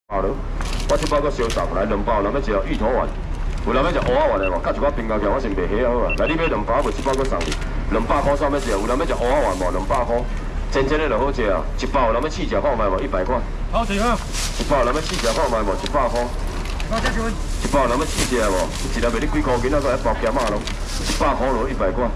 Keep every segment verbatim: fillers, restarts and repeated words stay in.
包了，我这包搁烧杂来两包，人要食芋头丸，有人要食蚵仔丸的无？甲一寡冰胶胶，我是袂起好啊。来，你买两包，无一包搁送你，两百块算要食？有人要食蚵仔丸无？两百块，真真的就好食啊！一包有人要试食看卖无？一百块。 好食啊！ 一包有人要试食看卖无？一百块。 我这就一包有人要试食无？一日卖你几箍银仔个来包咸仔咯？一百块咯，一百块。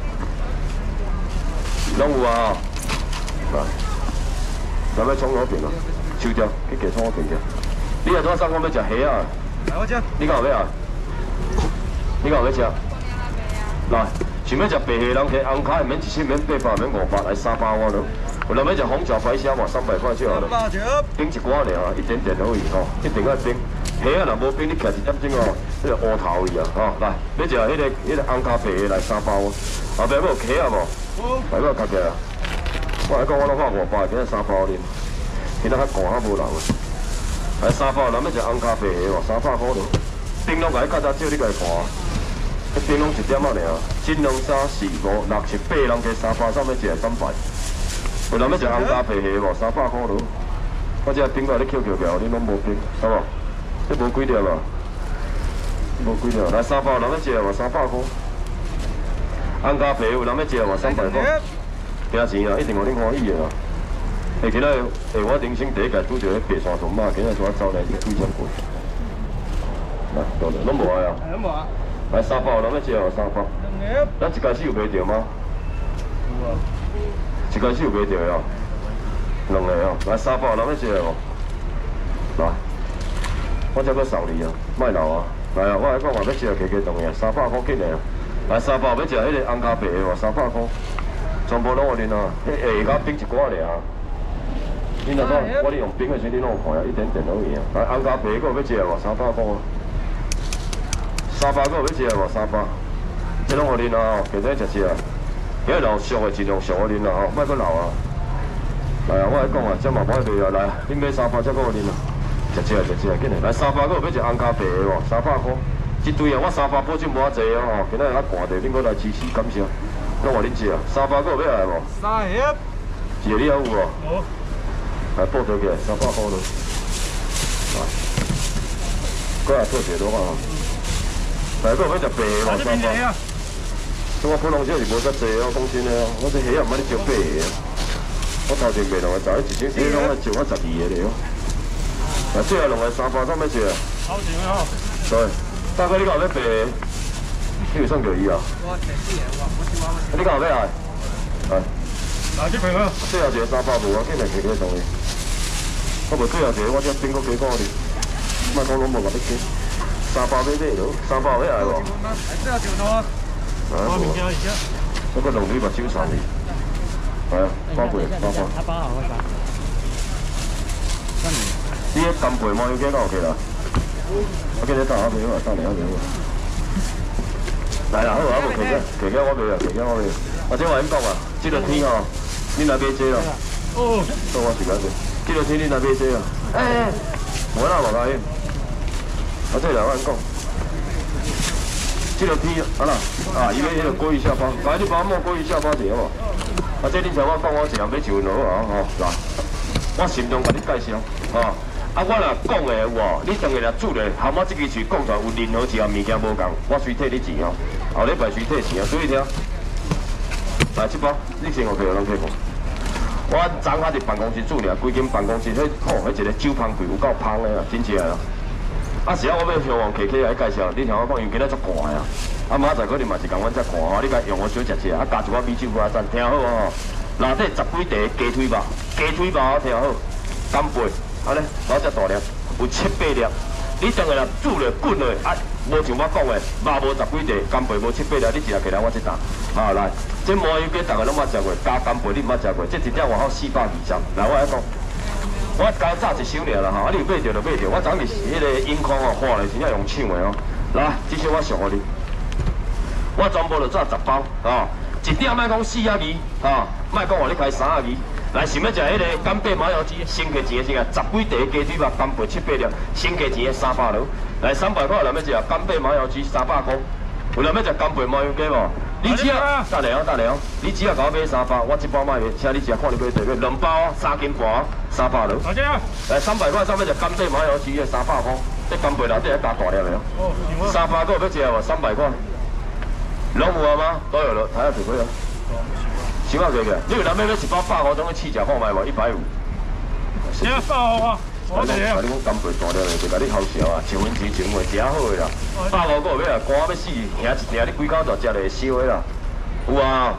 拢有啊！来，咱要葱油饼啊，收掉，去加葱油饼去。你下拄送我要食虾啊？ 来我这。 你敢有要啊？你敢有要食？来，想要食白虾人虾，红卡免一千，免八百，免五百，来三百我咯。有人要食红椒排虾嘛，三百块就好了。冰一寡尔，一点点可以吼，一定要冰。虾啊，若无冰，你徛一点钟哦，迄个乌头去啊，吼！来，要食迄个迄个红卡白虾来三百我。后壁要有虾啊无？来，我卡起来。我来讲，我拢发五百，今日三包恁，今仔较寒较无人啊。来三包，人要食红咖啡的哦，三百块咯。冰拢甲你较早少，你家己看。迄冰拢一点仔尔，一两三四五六七八人加三百，啥物食三百？有人要食红咖啡的无？三百块咯。我这冰块你捡捡起来，你拢无冰，好无？这无几条啊？无几条。来三包，人要食无？三百块。红咖啡有人要食无？三百块。惊钱啊！一定互恁欢喜的啦。下今仔下我人生第一届拄着迄白山豚肉，今仔我走来是几千块。来，到了，拢无爱啊？拢无啊。来三包，人要食无？三包。咱一开始有卖着吗？有啊。一开始有卖着的哦。两个哦，来三包，人要食无？来，我才搁送你啊，莫留啊。来啊，我来讲话要食加加冻的，三百块紧的啊。来三包，要食迄个红咖啡的无？三百块。全部拢有恁啊，迄下甲冰一寡尔啊。恁若讲我咧用冰的时，你拢有看啊，一点点都有影。来红咖啡，搁有要食无？三百块。三百搁有要食无？三百。这拢有恁啊，其他食食啊。今日留俗的尽量俗的恁啊，吼，莫搁留啊。来啊，我来讲啊，这嘛歹卖啊，来，恁买三百才搁有恁啊。食食食食，紧来。来三百搁有要食红咖啡的无？三百块。这堆啊，我三百保证无遐济哦，吼，今日较寒着，恁搁来支持，感谢。拢话恁食啊，三百个有要来无？ 三盒。 一个你还有无？ 有。 来报倒起来，三百块咯。来，搁来做一个看啊。来，搁要食白的无？三百。这我普通少是无遮济哦，讲真的哦，我这虾也毋捌咧招白的。我头前卖两个十，一千一拢爱招我十二个了。来，最后两个三百，怎么食？ 好食哦。 对，大哥你讲要白的？你有送叫伊啊？我食死个，我我只我。你讲要来？来。 来这边啊。 最后一个三百无啊，紧来加加动的。我无最后一个，我只冰搁加讲哩。莫讲拢无甲你加。三百买买咯，三百有要来无？ 最后一个咯。我物件而且。 我搁两堆目睭送你。来啊，包过三百。 他包好我包。 你迄干贝毛油鸡哪 OK 啦？我今日打下俾我，打两下俾我。来啦，好啊，无客家，客家我卖啊，客家我卖。或者话咁讲啊，这个天吼，恁来买这咯。哦。到我时间先，这个天恁来买这啊。哎，无啦，无答应。啊，这来我咁讲，这个天啊啦，啊，伊要迄个鲑鱼下巴，来你帮我摸鲑鱼下巴者好无？啊，这恁像我讲，我一人买一份好啊，吼，来，我慎重甲你介绍，吼。啊，我若讲的有无？你当个若煮咧，含我这支嘴讲出来有任何一项物件无共，我随退你钱哦。后礼拜随退钱啊，注意听。来，这包你先互客人客看。我昨下伫办公室煮尔，规间办公室迄吼，迄一个酒香柜有够香的啊，真正啊。啊，是啊，我要向王客客来介绍，你听我讲，因为今仔足寒啊。啊，明仔载可能嘛是共阮遮寒吼，你甲用我小食食，啊加一寡米酒花赞，听好哦。内底十几块鸡腿肉，鸡腿肉听好，干贝。安尼，我只大粒，有七八粒。你当个若煮了滚了，啊，无像我讲的，肉无十几块，干贝无七八粒，你一日起来我这打。啊来，这毛油鸡大家拢捌食过，加干贝你毋捌食过，这一点外口四百二十。来，我来讲，我刚炸一箱尔啦吼，啊你有买着就买着，我昨日是迄个银矿哦，花嘞真正用抢的哦。来，这些我送互你，我全部就炸十包，哦，一点莫讲四啊二，哦，莫讲话你开三啊二。来，想要食迄个干贝麻油鸡，先价钱的是啊，十几袋鸡腿肉，干贝七八粒，先价钱的三百六。来，三百块，人要食干贝麻油鸡三百块。有人要食干贝麻油鸡无？你只要等下哦，等下哦，你只要甲我买三包，我一包卖卖，请你食看你买几个，两包三斤半， 三百了。 大姐啊！ 来三百块，上面就干贝麻油鸡的三百块，这干贝内底还加大粒的哦。 哦， 三百个要吃无？三百块。拢有啊吗？都有了，还要几块啊？想要几个？你有人要要一包百五种去试食看卖无？一百五。 你啊，百五啊！我这啊！你讲干贝大粒的，就甲你好笑啊！一分钱情话，真好的啦。百五个要来寒要死，兄一定你几口就食来烧的啦。有啊。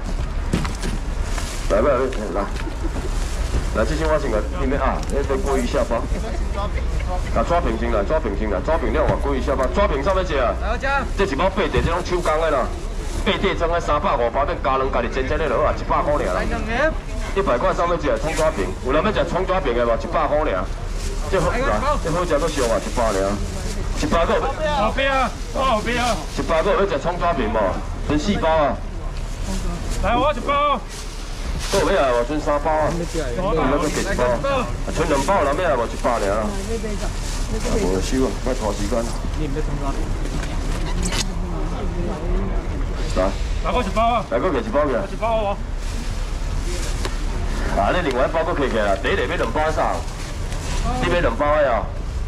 来来来来。来，这些我先个里面啊，那个鲑鱼下巴。啊，抓平先来，抓平先来，抓平了话鲑鱼下巴，抓平啥物事啊？来，我吃。这一包八地，这种手工的啦。八地装的三百五包，变加两家己煎煎的落啊，一百块尔啦。一百块上面只葱抓饼，有人要食葱抓饼的无？一百块尔。这好，这好食搁俗啊，一百尔。一百个。 后边啊，我后边啊。 一百个要食葱抓饼无？分四包啊。 来，我一包。 都有咩啊？剩三包啊。我唔要搁几一包啊？剩两包，人咩啊？无一百尔啊。无收啊，莫拖时间。你唔要葱抓饼。来。 来，我一包啊。 来，搁几一包嘅？ 一包啊。 啊！你另外一包搁起起啦，第一个买两包啥？你买两包的啊？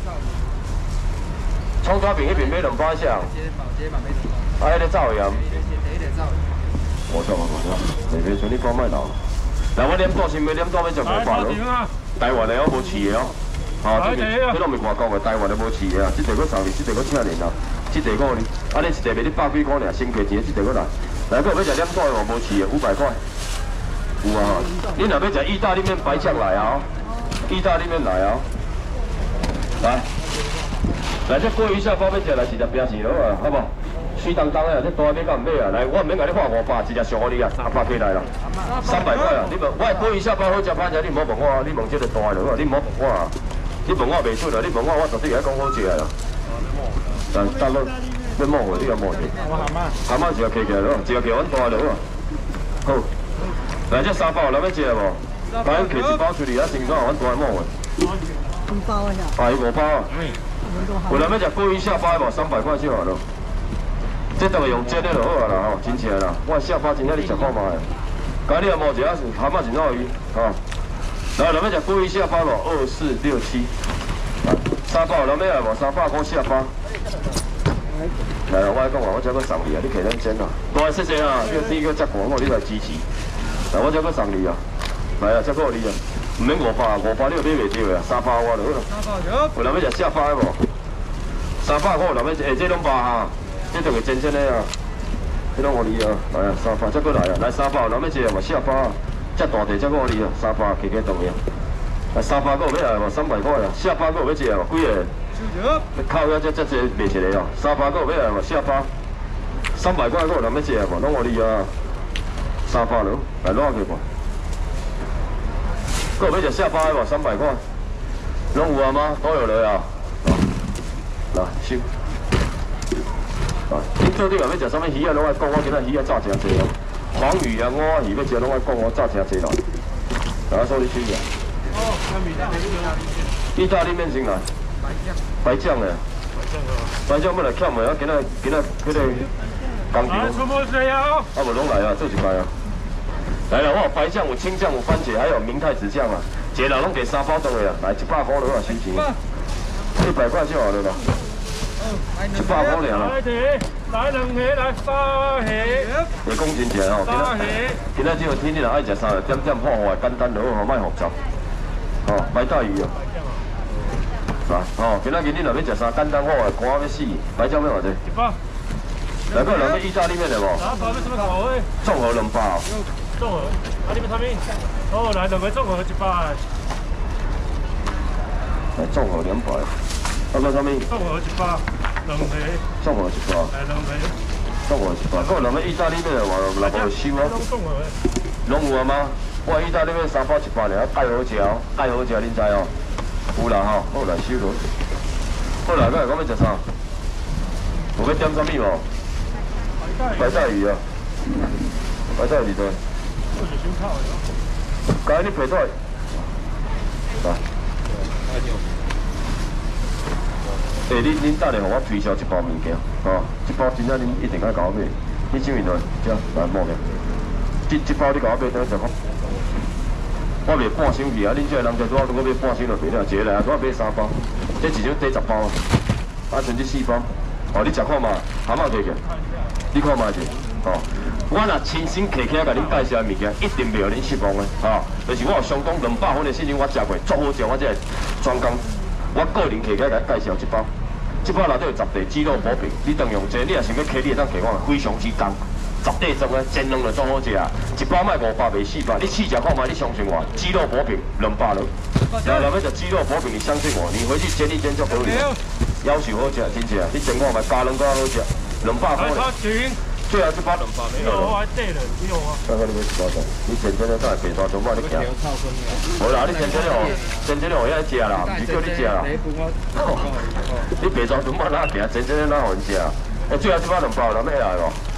葱抓饼迄边买两包啥？啊，迄个灶盐。我错我错，未袂像你讲卖老。来，我念多先，要念多要食五百咯。台湾的我无饲的哦。啊，这边这拢毋是外国的，台湾的无饲的啊。这地搁送你，这地搁请人啊。这地五哩，啊，你一地卖你百几块尔，先赔钱，这地搁来。来，搁要食念多的无饲的，五百块。有啊，你若要食意大利面白酱来啊，意大利面来啊，来，来这鲑鱼下包要食来一只冰钱咯啊，好不？水当当的，这大尾敢唔买啊？来，我唔免甲你花五百，直接上互你啊，三百起来啦，三百块啊！你问，我鲑鱼下包好食歹食，你唔好问我，你问这个大的咯，你唔好问我啊，你问我袂准啊，你问我，我绝对会讲好食啦。但但咯，要摸的你要摸的，蛤蟆是要起起来咯，只要起阮大的咯，好。来，这三包有人要食无？来，摕一包出去啊，先讲阮大某的。五包啊，啊，五包啊。有人要食鲑鱼下巴无？三百块就好了。这当然用煎的就好啊啦，吼，真正啦。我下巴真正你食看卖。今日也摸一下，蛤蟆真好鱼，吼。来，有人要食鲑鱼下巴无？二四六七。三包有人要无？三百块下巴。来啦，我讲话，我这个送你啊，你摕咱煎啦。多谢谢啊，这第一个接广告你来支持。来，我这个送你啊，来啊，这个你啊，唔免五百，五百你又买袂着啊，三百我就好啦。三百有。有人要食下巴的无？三百块有人要食，哎，这拢八哈，这就会真正的啊，这拢互你啊，来啊，三百，这个来啊，来三百有人要食无？下巴，这大地这个互你啊，三百起起动呀。来三百个有要来无？三百块啊，下巴个有要食无？几个？你靠遐这这这卖一个哦，三百个有要来无？下巴，三百块个有人要食无？拢互你啊。三百了，来攞去吧。个要食下巴的无？三百块，拢有啊吗？都有了啊。来，收。啊，你做你若要食啥物鱼啊？拢爱讲，我今仔鱼啊炸诚济哦。黄鱼啊，我鱼要食，拢爱讲我炸诚济啦。来，所以你收下。哦，意大利面先来。白酱的。白酱要来欠的啊！今仔今仔迄个。工厂。啊，出没水啊！啊，无拢来啊，做一摆啊。来了，我有白酱，有青酱，有番茄，还有明太子酱啊。一个人拢给三包倒的啊，来一百块了啊，收钱。一百块就好了啦。一百块尔啦。来两盒，来三盒。你讲真正哦，今仔今仔这个天你若爱食啥，点点破坏，简单就好，莫复杂。哦，白带鱼哦。来，哦，今仔日你若要食啥，简单好个，寒要死，白酱要偌济？一百。来个人要意大利面的无？哪包要什么口味？综合两百。综合，啊，你们啥物？哦，来两个综合一百。来综合两百。啊，个啥物？综合一百，两个。综合一百。来两个。综合一百。个人要意大利面的话，来无收啊？综合的。拢有啊吗？我意大利面三包一百尔，介好食哦，介好食，恁知哦？有啦吼，好来收落。好啦，个讲要食啥？有要点啥物无？白带鱼啊，白带鱼对。刚才你配菜，来。诶，恁恁等下，互我推销一包物件，吼，一包真正恁一定爱甲我买。你什么菜？这来摸个。这这包你甲我买，等下食看。 我卖半箱去啊，恁这个人在拄好如果买半箱就袂了，一个来啊，拄好买三包，这一张底十包啊，啊剩这四包，哦，你食看嘛，蛤蟆摕起，你看嘛是，哦，我若亲身摕起来甲恁介绍的物件，一定袂互恁失望的，哦，就是我有相当两百分的信心，我食过，足好食，我这专工，我个人摕起来甲恁介绍一包，这包内底有十地鸡肉补品，你当用这，你若想要摕，你会当摕我，非常之重。十块装的，煎两就做好食啊！一包卖五百，卖四百。你试食看卖，你相信我，鸡肉补品两百了。然后若要食鸡肉补品，你相信我，你回去煎一煎就可以了。要求好食，真正，你煎看卖，加两个好食，两百块。最后一包两百没有了。我还对了，有啊。看看你要一包装，你煎煎了再白沙中，我你行。无啦，你煎煎了哦，煎煎了我要食啦，唔是叫你食啦。你白沙中我哪行？煎煎了哪好食？哎，最后一包两包，哪咩来咯？